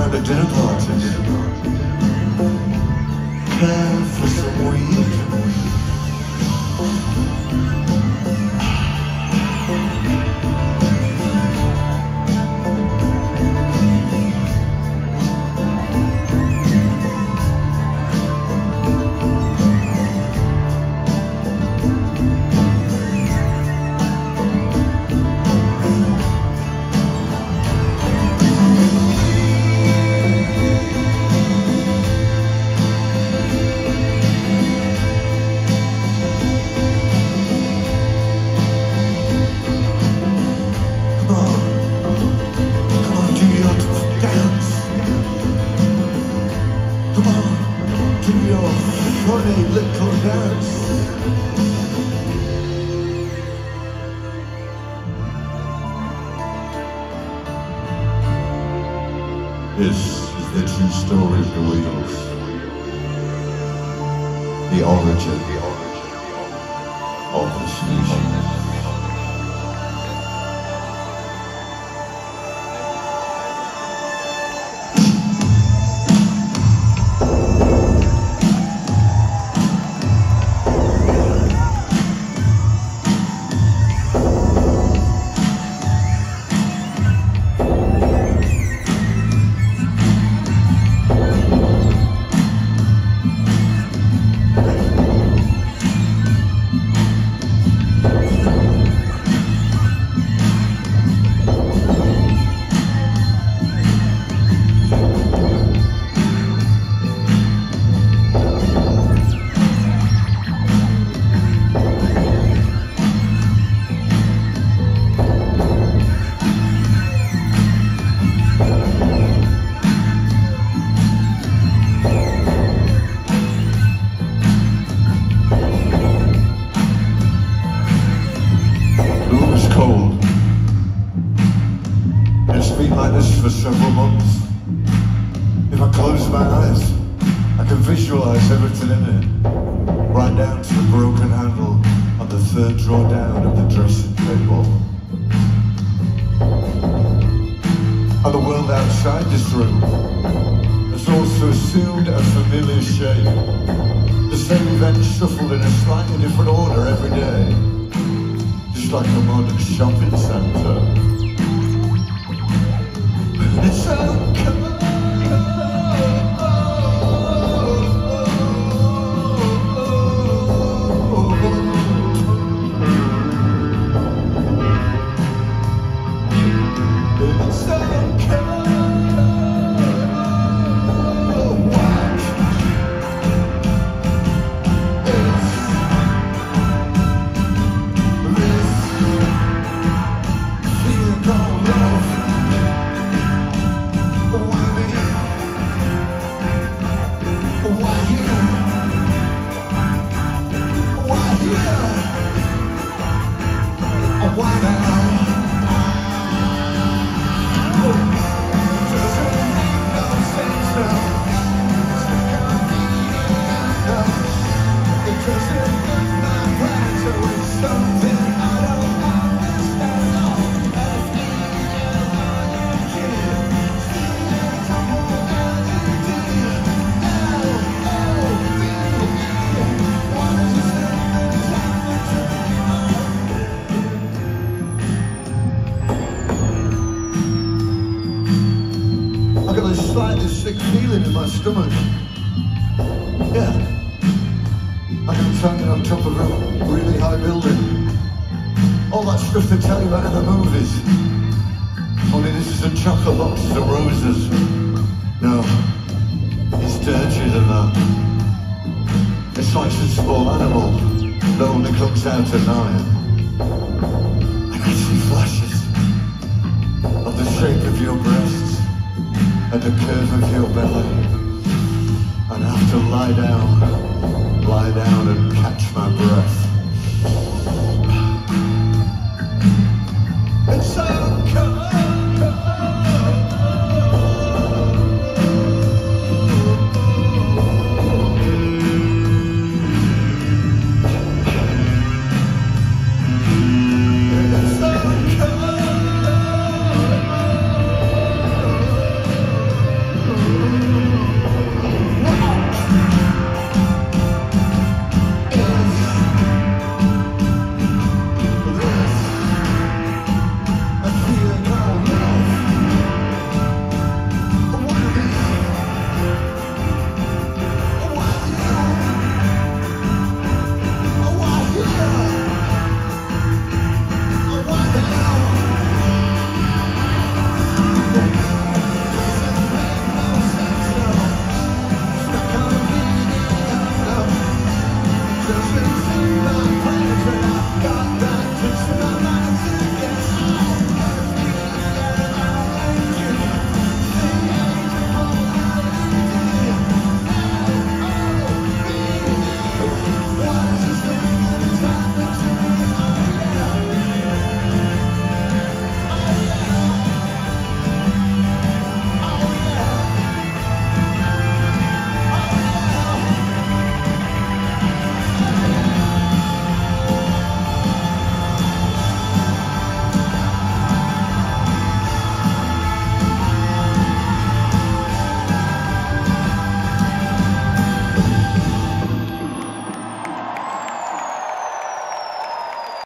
around a dinner party. Care for some weed. Funny little dance. This is the true story of the wheels. The origin of the species. It's been like this for several months. If I close my eyes, I can visualize everything in it, right down to the broken handle on the third drawer down of the dressing table. And the world outside this room has also assumed a familiar shape. The same events shuffled in a slightly different order every day, just like a modern shopping centre. It's so cold. It's so cold. I got a slightly sick feeling in my stomach. Yeah, like I'm standing on top of a really high building. All that stuff they tell you about in the movies. Only this isn't chocolate boxes and roses. No, it's dirtier than that. It's like some small animal that only comes out at night. I can see flashes of the shape of your breasts and the curve of your belly, and I have to lie down and catch my breath.